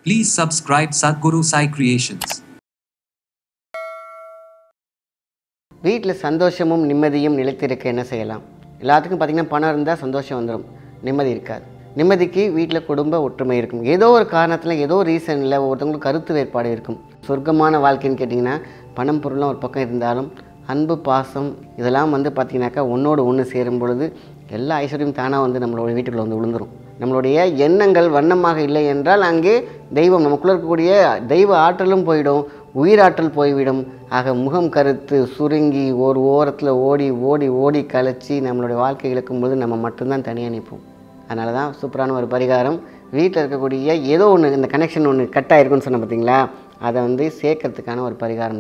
Please subscribe Sadhguru Sai Creations. வீட்டில் சந்தோஷமும் நிம்மதியும் நிலைத்திருக்க என்ன செய்யலாம்? எல்லாத்துக்கும் பார்த்திங்கன்னா பணம் இருந்தால் சந்தோஷம் வந்துடும், நிம்மதி இருக்காது. நிம்மதிக்கு வீட்டில் குடும்ப ஒற்றுமை இருக்கும். ஏதோ ஒரு காரணத்தில் ஏதோ ரீசனில் ஒவ்வொருத்தவங்களுக்கு கருத்து வேறுபாடு இருக்கும். சொர்க்கமான வாழ்க்கைன்னு கேட்டிங்கன்னா பணம் பொருளும் ஒரு பக்கம் இருந்தாலும் அன்பு பாசம் இதெல்லாம் பார்த்திங்கனாக்கா ஒன்றோடு ஒன்று சேரும் பொழுது எல்லா ஐஸ்வர்யம் தானாக நம்மளோட வீட்டுக்குள்ளே விழுந்துடும். நம்மளுடைய எண்ணங்கள் வண்ணமாக இல்லை என்றால் அங்கே தெய்வம் நமக்குள்ளே இருக்கக்கூடிய தெய்வ ஆற்றலும் போயிடும், உயிராற்றல் போய்விடும். ஆக முகம் கருத்து சுருங்கி ஒரு ஓரத்தில் ஓடி ஓடி ஓடி கலைச்சி நம்மளுடைய வாழ்க்கை இழக்கும்போது நம்ம மட்டும்தான் தனியாக நிற்போம். அதனால தான் சூப்பரான ஒரு பரிகாரம். வீட்டில் இருக்கக்கூடிய ஏதோ ஒன்று இந்த கனெக்ஷன் ஒன்று கட் ஆகிருக்குன்னு சொன்ன பார்த்தீங்களா, அதை சேர்க்கறதுக்கான ஒரு பரிகாரம்.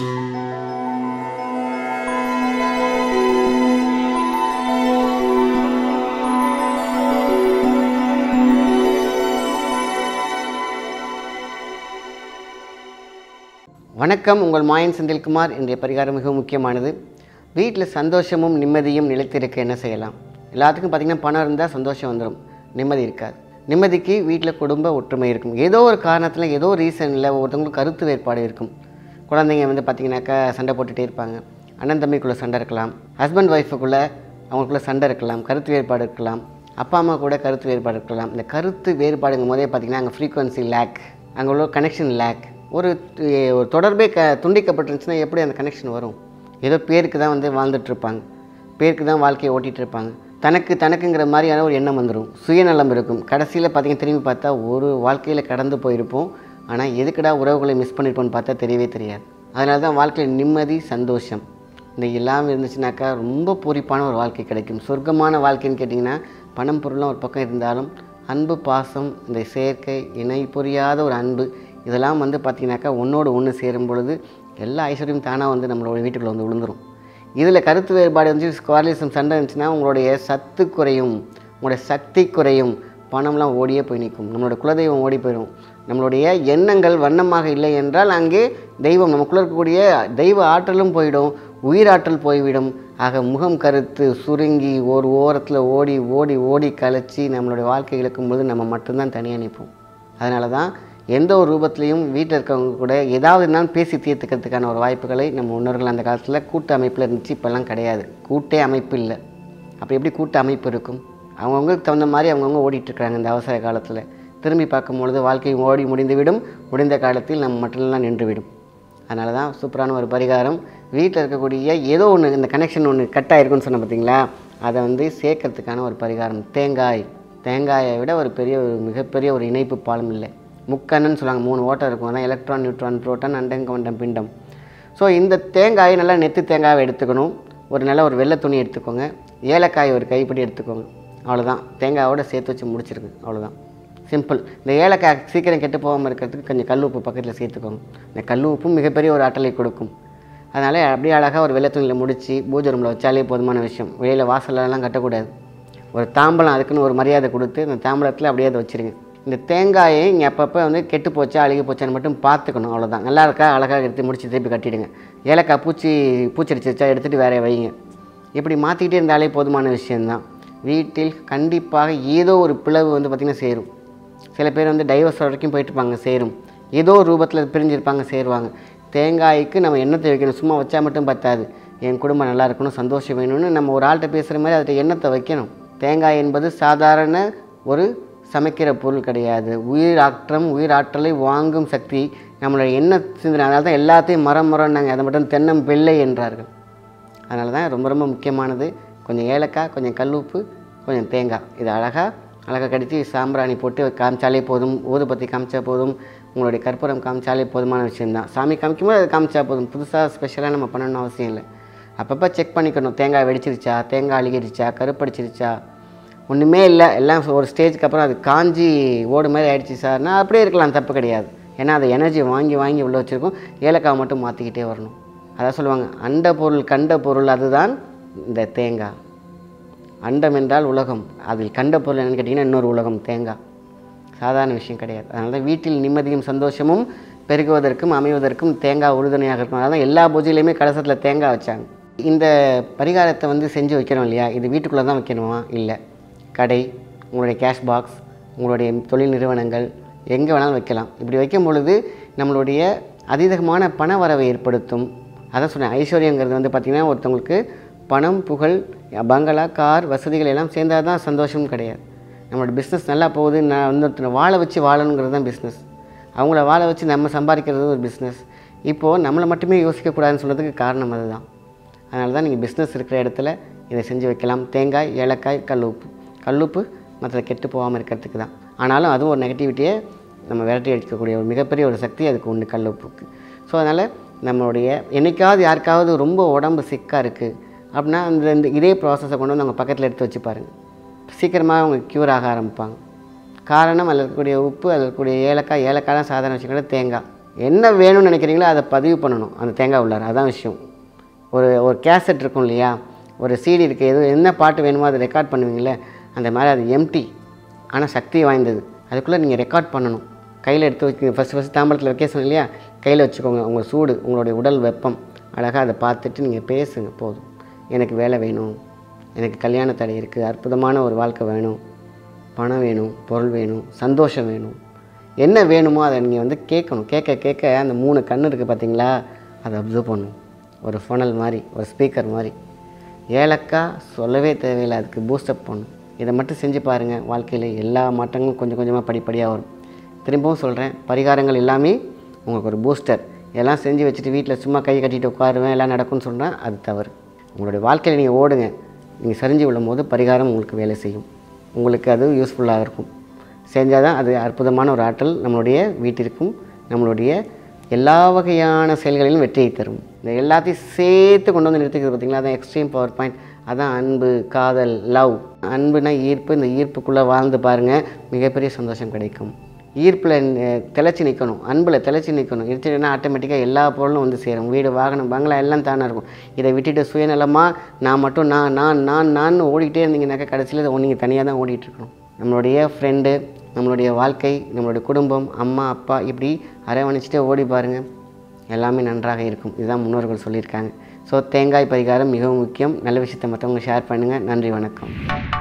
வணக்கம், உங்கள் மாயன்செந்தில் குமார். இன்றைய பரிகாரம் மிகவும் முக்கியமானது. வீட்டில் சந்தோஷமும் நிம்மதியும் நிலைத்திருக்க என்ன செய்யலாம்? எல்லாத்துக்கும் பார்த்திங்கன்னா பணம் இருந்தால் சந்தோஷம் வந்துடும், நிம்மதி இருக்காது. நிம்மதிக்கு வீட்டில் குடும்ப ஒற்றுமை இருக்கும். ஏதோ ஒரு காரணத்தில் ஏதோ ரீசனில் ஒவ்வொருத்தவங்களுக்கு கருத்து வேறுபாடு இருக்கும். குழந்தைங்க பார்த்திங்கனாக்கா சண்டை போட்டுகிட்டே இருப்பாங்க. அண்ணன் தம்பிக்குள்ளே சண்டை இருக்கலாம், ஹஸ்பண்ட் ஒய்ஃபுக்குள்ளே அவங்களுக்குள்ளே சண்டை இருக்கலாம், கருத்து வேறுபாடு இருக்கலாம், அப்பா அம்மா கூட கருத்து வேறுபாடு இருக்கலாம். இந்த கருத்து வேறுபாடுங்கும் போதே பார்த்திங்கன்னா அங்கே ஃப்ரீக்குவன்சி லேக், அங்கே உள்ள கனெக்ஷன் லேக். ஒரு தொடர்பே துண்டிக்கப்பட்டுருந்துச்சுன்னா எப்படி அந்த கனெக்ஷன் வரும்? ஏதோ பேருக்கு தான் வாழ்ந்துட்டுருப்பாங்க, பேருக்கு தான் வாழ்க்கையை ஓட்டிகிட்ருப்பாங்க. தனக்குங்கிற மாதிரியான ஒரு எண்ணம் வந்துடும், சுயநலம் இருக்கும். கடைசியில் பார்த்திங்கன்னா திரும்பி பார்த்தா ஒரு வாழ்க்கையில் கடந்து போயிருப்போம். ஆனால் எதுக்கடா உறவுகளை மிஸ் பண்ணியிருப்போம்னு பார்த்தா தெரியவே தெரியாது. அதனால தான் வாழ்க்கையில் நிம்மதி சந்தோஷம் இந்த எல்லாம் இருந்துச்சுனாக்கா ரொம்ப பூரிப்பான ஒரு வாழ்க்கை கிடைக்கும். சொர்க்கமான வாழ்க்கைன்னு கேட்டிங்கன்னா பணம் பொருளும் ஒரு பக்கம் இருந்தாலும் அன்பு பாசம் இந்த செயற்கை இணை புரியாத ஒரு அன்பு இதெல்லாம் பார்த்திங்கனாக்கா ஒன்றோடு ஒன்று சேரும் பொழுது எல்லா ஐஸ்வர்யம் தானாக நம்மளோட வீட்டுக்குள்ளே விழுந்துடும். இதில் கருத்து வேறுபாடு ஸ்குவாரலிசம் சண்டை இருந்துச்சுன்னா உங்களுடைய சத்து குறையும், உங்களுடைய சக்தி குறையும், பணம்லாம் ஓடியே போய் நிற்கும், நம்மளோட குலதெய்வம் ஓடி போயிடும். நம்மளுடைய எண்ணங்கள் வண்ணமாக இல்லை என்றால் அங்கே தெய்வம் நமக்குள்ளே இருக்கக்கூடிய தெய்வ ஆற்றலும் போயிடும், உயிராற்றல் போய்விடும். ஆக முகம் கருத்து சுருங்கி ஒரு ஓரத்தில் ஓடி ஓடி ஓடி கலைச்சி நம்மளுடைய வாழ்க்கை இழக்கும்போது நம்ம மட்டும்தான் தனியாக நிற்போம். அதனால தான் எந்த ஒரு ரூபத்துலேயும் வீட்டில் இருக்கவங்க கூட ஏதாவது இருந்தாலும் பேசி தீர்த்துக்கிறதுக்கான ஒரு வாய்ப்புகளை நம்ம முன்னோர்கள் அந்த காலத்தில் கூட்டு அமைப்பில் இருந்துச்சு. இப்போல்லாம் கிடையாது, கூட்டே அமைப்பு இல்லை. அப்போ எப்படி கூட்டு அமைப்பு இருக்கும்? அவங்கவுங்களுக்கு தகுந்த மாதிரி அவங்கவுங்க ஓடிட்டுருக்காங்க. இந்த அவசர காலத்தில் திரும்பி பார்க்கும்பொழுது வாழ்க்கை ஓடி முடிந்துவிடும், முடிந்த காலத்தில் நம்ம மட்டும்தான் நின்றுவிடும். அதனால தான் சூப்பரான ஒரு பரிகாரம். வீட்டில் இருக்கக்கூடிய ஏதோ ஒன்று இந்த கனெக்ஷன் ஒன்று கட் ஆகிருக்குன்னு சொன்ன பார்த்தீங்களா, அதை சேர்க்கறதுக்கான ஒரு பரிகாரம். தேங்காயை விட ஒரு மிகப்பெரிய ஒரு இணைப்பு பாலம் இல்லை. முக்கண்ணன்னு சொல்லுவாங்க, 3 ஓட்டம் இருக்கும். அதான் எலக்ட்ரான், நியூட்ரான், புரோட்டான், அண்டம், கவண்டம், பிண்டம். ஸோ இந்த தேங்காயை நல்லா நெத்து தேங்காயை எடுத்துக்கணும். ஒரு வெள்ளை துணி எடுத்துக்கோங்க, ஏலக்காய் ஒரு கைப்பிடி எடுத்துக்கோங்க. அவ்வளோதான், தேங்காயோடு சேர்த்து வச்சு முடிச்சிருக்கு. அவ்வளோதான், சிம்பிள். இந்த ஏலக்காய் சீக்கிரம் கெட்டு போகாமல் இருக்கிறதுக்கு கொஞ்சம் கல் உப்பு பக்கத்தில் சேர்த்துக்கோங்க. இந்த கல் உப்பும் மிகப்பெரிய ஒரு ஆற்றலை கொடுக்கும். அதனால் அப்படியே அழகாக ஒரு வெள்ளை துணியில் முடித்து பூஜை ரூமில் வச்சாலே போதுமான விஷயம். வெளியில் வாசலெல்லாம் கட்டக்கூடாது. ஒரு தாம்பலம் அதுக்குன்னு ஒரு மரியாதை கொடுத்து அந்த தாம்பலத்தில் அப்படியே அதை வச்சுருங்க. இந்த தேங்காயை இங்கே அப்பப்போ கெட்டு போச்சா அழுகி போச்சான்னு மட்டும் பார்த்துக்கணும். அவ்வளோதான். நல்லா இருக்கா அழகாக எடுத்து முடிச்சு திருப்பி கட்டிவிடுங்க. ஏலக்காய் பூச்சடிச்சிருச்சா எடுத்துகிட்டு வேற வைங்க. இப்படி மாற்றிக்கிட்டே இருந்தாலே போதுமான விஷயந்தான். வீட்டில் கண்டிப்பாக ஏதோ ஒரு பிளவு பார்த்திங்கன்னா சேரும். சில பேர் டைவர்ஸ் வரைக்கும் போயிட்டுருப்பாங்க, சேரும். ஏதோ ஒரு ரூபத்தில் பிரிஞ்சிருப்பாங்க, சேருவாங்க. தேங்காய்க்கு நம்ம எண்ணத்தை வைக்கணும். சும்மா வச்சா மட்டும் பத்தாது. என் குடும்பம் நல்லா இருக்கணும், சந்தோஷம் வேணும்னு நம்ம ஒரு ஆள்கிட்ட பேசுகிற மாதிரி அதில் எண்ணத்தை வைக்கணும். தேங்காய் என்பது சாதாரண ஒரு சமைக்கிற பொருள் கிடையாது. உயிராற்றலை வாங்கும் சக்தி நம்மளோட எண்ணெய் சிந்தனை. அதனால தான் எல்லாத்தையும் மரம்னாங்க, அதை மட்டும் தென்னம்பிள்ளை என்றார்கள். அதனால தான் ரொம்ப ரொம்ப முக்கியமானது. கொஞ்சம் ஏலக்காய், கொஞ்சம் கல் உப்பு, கொஞ்சம் தேங்காய், இது அழகாக கடித்து சாம்பிராணி போட்டு காமிச்சாலே போதும். ஊதுபத்தி காமிச்சா போதும், உங்களுடைய கற்பூரம் காமிச்சாலே போதுமான விஷயந்தான். சாமி காமிக்கும்போது அது காமிச்சா போதும். புதுசாக ஸ்பெஷலாக நம்ம பண்ணணும்னு அவசியம் இல்லை. அப்பப்போ செக் பண்ணிக்கணும். தேங்காய் வெடிச்சிருச்சா, தேங்காய் அழுகிடுச்சா, கருப்படிச்சிருச்சா, ஒன்றுமே இல்லை, எல்லாம் ஒரு ஸ்டேஜுக்கு அப்புறம் அது காஞ்சி ஓடு மாதிரி ஆகிடுச்சி சார்னா அப்படியே இருக்கலாம், தப்பு கிடையாது. ஏன்னா அதை எனர்ஜி வாங்கி உள்ளே வச்சுருக்கோம். ஏலக்காய் மட்டும் மாற்றிக்கிட்டே வரணும். அதான் சொல்லுவாங்க, அண்ட பொருள் கண்ட பொருள், அதுதான் இந்த தேங்காய். அண்டம் என்றால் உலகம், அதில் கண்ட பொருள் என்னென்னு கேட்டிங்கன்னா இன்னொரு உலகம் தேங்காய். சாதாரண விஷயம் கிடையாது. அதனால தான் வீட்டில் நிம்மதியும் சந்தோஷமும் பெருகுவதற்கும் அமைவதற்கும் தேங்காய் உறுதுணையாக இருக்கும். அதனால தான் எல்லா பூஜையிலையுமே கலசத்தில் தேங்காய் வச்சாங்க. இந்த பரிகாரத்தை செஞ்சு வைக்கிறோம் இல்லையா, இது வீட்டுக்குள்ளே தான் வைக்கணுமா? இல்லை, கடை, உங்களுடைய கேஷ் பாக்ஸ், உங்களுடைய தொழில் நிறுவனங்கள், எங்கே வேணாலும் வைக்கலாம். இப்படி வைக்கும் பொழுது நம்மளுடைய அதீதமான பண வரவை ஏற்படுத்தும். அதான் சொன்னேன், ஐஸ்வர்யங்கிறது வந்து பார்த்திங்கன்னா ஒருத்தவங்களுக்கு பணம், புகழ், பங்களா, கார், வசதிகள் எல்லாம் சேர்ந்தால் தான் சந்தோஷமும் கிடையாது. நம்மளோட பிஸ்னஸ் நல்லா போகுது, நான் வந்து ஒருத்தனை வாழ வச்சு வாழணுங்கிறது தான் பிஸ்னஸ். அவங்கள வாழ வச்சு நம்ம சம்பாதிக்கிறது ஒரு பிஸ்னஸ். இப்போது நம்மளை மட்டுமே யோசிக்கக்கூடாதுன்னு சொல்கிறதுக்கு காரணம் அதுதான். அதனால தான் நீங்கள் பிஸ்னஸ் இருக்கிற இடத்துல இதை செஞ்சு வைக்கலாம். தேங்காய், ஏலக்காய், கல்லுப்பு மற்ற கெட்டு போகாமல் இருக்கிறதுக்கு தான். ஆனாலும் அதுவும் ஒரு நெகட்டிவிட்டியை நம்ம விரட்டி அடிக்கக்கூடிய ஒரு மிகப்பெரிய ஒரு சக்தி அதுக்கு உண்டு, கல்லுப்புக்கு. ஸோ அதனால் நம்மளுடைய என்றைக்காவது யாருக்காவது ரொம்ப உடம்பு சிக்காக இருக்குது அப்படின்னா இந்த இதே ப்ராசஸை கொண்டு வந்து அவங்க பக்கத்தில் எடுத்து வச்சு பாருங்கள். சீக்கிரமாக அவங்க க்யூர் ஆக ஆரம்பிப்பாங்க. காரணம் அதில் இருக்கக்கூடிய உப்பு, அதில் இருக்கக்கூடிய ஏலக்காய் தான் சாதாரண விஷயம். தேங்காய் என்ன வேணும்னு நினைக்கிறீங்களோ அதை பதிவு பண்ணணும் அந்த தேங்காய் உள்ளார. அதான் விஷயம். ஒரு கேசட் இருக்கும் இல்லையா, ஒரு சிடி இருக்குது, எது என்ன பாட்டு வேணுமோ அதை ரெக்கார்ட் பண்ணுவீங்களே, அந்த மாதிரி அது எம்டி ஆனால் சக்தி வாய்ந்தது. அதுக்குள்ளே நீங்கள் ரெக்கார்ட் பண்ணணும். கையில் எடுத்து வைக்க ஃபஸ்ட்டு தாம்பரத்தில் வைக்க சொன்னேன் இல்லையா, கையில் வச்சுக்கோங்க. உங்கள் சூடு, உங்களுடைய உடல் வெப்பம், அழகாக அதை பார்த்துட்டு நீங்கள் பேசுங்க. போதும், எனக்கு வேலை வேணும், எனக்கு கல்யாண தடை இருக்குது, அற்புதமான ஒரு வாழ்க்கை வேணும், பணம் வேணும், பொருள் வேணும், சந்தோஷம் வேணும், என்ன வேணுமோ அதை நீங்கள் வந்து கேட்கணும். கேட்க அந்த 3 கண் இருக்குது பார்த்தீங்களா, அதை அப்சர்வ் பண்ணணும். ஒரு ஃபனல் மாதிரி, ஒரு ஸ்பீக்கர் மாதிரி. ஏலக்காய் சொல்லவே தேவையில்லை, அதுக்கு பூஸ்டப் பண்ணணும். இதை மட்டும் செஞ்சு பாருங்கள். வாழ்க்கையில் எல்லா மாற்றங்களும் கொஞ்சம் கொஞ்சமாக படிப்படியாக வரும். திரும்பவும் சொல்கிறேன், பரிகாரங்கள் எல்லாமே உங்களுக்கு ஒரு பூஸ்டர். எல்லாம் செஞ்சு வச்சுட்டு வீட்டில் சும்மா கை கட்டிட்டு உட்காருவேன் எல்லாம் நடக்கும்னு சொன்னால் அது தவறு. உங்களுடைய வாழ்க்கையில் நீங்கள் ஓடுங்க. நீங்கள் சரிஞ்சு விழும்போது பரிகாரம் உங்களுக்கு வேலை செய்யும். உங்களுக்கு அது யூஸ்ஃபுல்லாக இருக்கும். செஞ்சால் தான் அது அற்புதமான ஒரு ஆற்றல் நம்மளுடைய வீட்டிற்கும் நம்மளுடைய எல்லா வகையான செயல்களிலும் வெற்றியை தரும். இந்த எல்லாத்தையும் சேர்த்து கொண்டு வந்து நிறுத்திக்கிறது பார்த்திங்களா, அதான் எக்ஸ்ட்ரீம் பவர் பாயிண்ட். அதான் அன்பு, காதல், லவ். அன்புனா ஈர்ப்பு. இந்த ஈர்ப்புக்குள்ளே வாழ்ந்து பாருங்கள், மிகப்பெரிய சந்தோஷம் கிடைக்கும். ஈர்ப்பில் திளைச்சி நிற்கணும், அன்பில் திளைச்சி நிற்கணும். இருந்துச்சுன்னா ஆட்டோமேட்டிக்காக எல்லா பொருளும் வந்து சேரும். வீடு, வாகனம், பங்களா எல்லாம் தானே இருக்கும். இதை விட்டுட்டு சுயநலமாக நான் மட்டும் நான் ஓடிக்கிட்டே இருந்தீங்கன்னாக்கா கடைசியில் இதை நீங்கள் தனியாக தான் ஓடிட்டுருக்கணும். நம்மளுடைய ஃப்ரெண்டு, நம்மளுடைய வாழ்க்கை, நம்மளுடைய குடும்பம், அம்மா, அப்பா, இப்படி அரவணைச்சிட்டே ஓடி பாருங்கள், எல்லாமே நன்றாக இருக்கும். இதுதான் முன்னோர்கள் சொல்லியிருக்காங்க. ஸோ தேங்காய் பரிகாரம் மிகவும் முக்கியம். நல்ல விஷயத்தை மற்றவங்க ஷேர் பண்ணுங்கள். நன்றி, வணக்கம்.